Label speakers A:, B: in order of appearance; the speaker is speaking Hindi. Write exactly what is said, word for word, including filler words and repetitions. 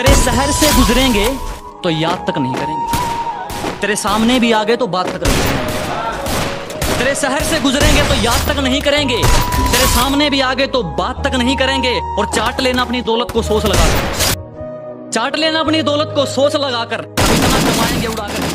A: तेरे शहर से गुजरेंगे तो याद तक नहीं करेंगे, तेरे सामने भी आ गए तो बात तक नहीं करेंगे। तेरे शहर से गुजरेंगे तो याद तक नहीं करेंगे, तेरे सामने भी आ गए तो बात तक नहीं करेंगे। और चाट लेना अपनी दौलत को सोच लगाकर, चाट लेना अपनी दौलत को सोच लगाकर, इतना कमाएंगे उड़ाकर।